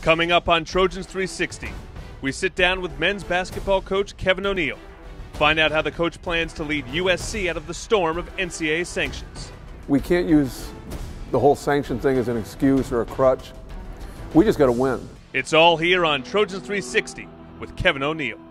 Coming up on Trojans 360, we sit down with men's basketball coach Kevin O'Neill. Find out how the coach plans to lead USC out of the storm of NCAA sanctions. We can't use the whole sanction thing as an excuse or a crutch. We just got to win. It's all here on Trojans 360 with Kevin O'Neill.